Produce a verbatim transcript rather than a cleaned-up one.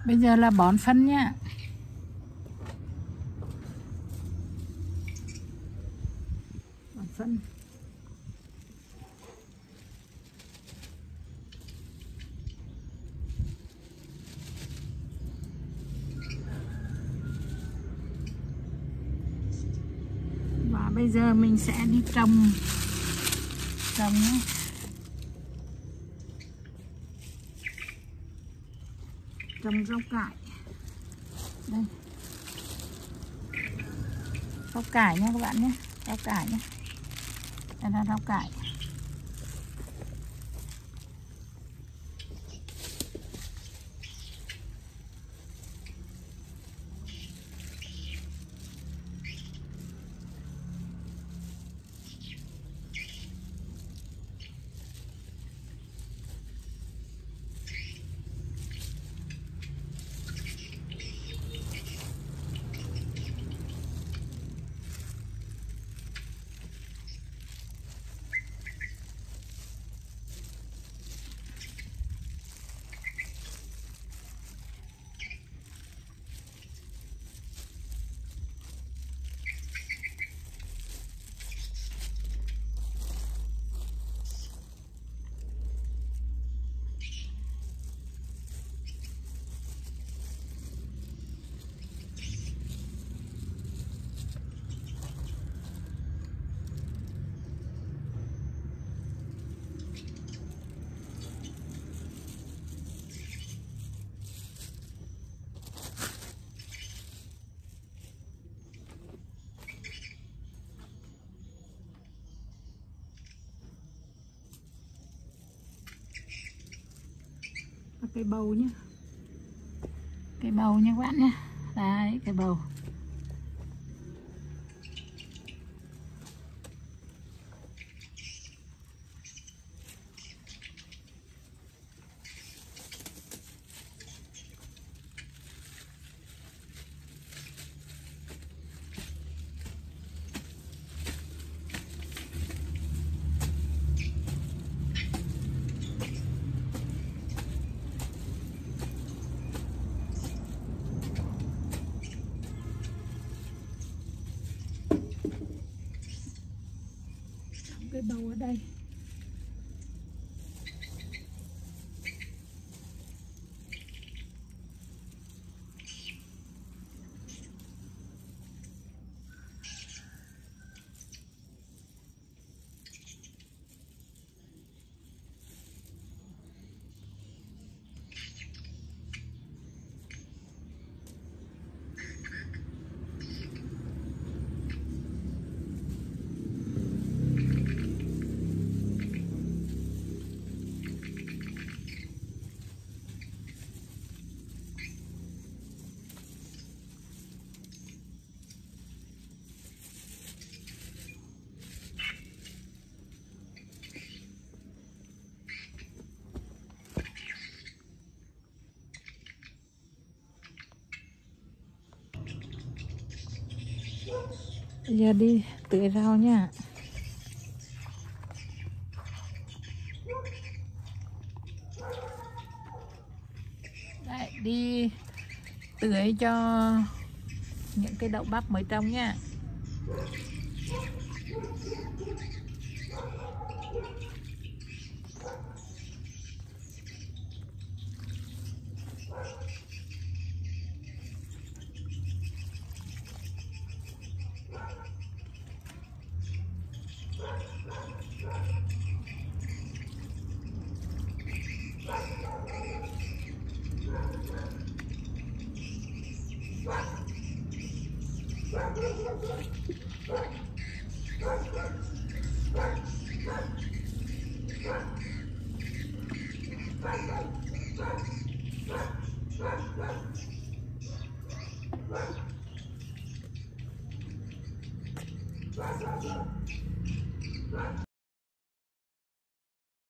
Bây giờ là bón phân nhá. Bón phân. Và bây giờ mình sẽ đi trồng trồng nhé. Trồng rau cải. Đây. Rau cải nha các bạn nhé. Rau cải nhé. Đây là rau cải. Cây bầu nhé. Cây bầu nha các bạn nhé. Đấy, cây bầu. Cây bầu ở đây. Bây giờ đi tưới rau nha. Đấy, đi tưới cho những cái đậu bắp mới trồng nha.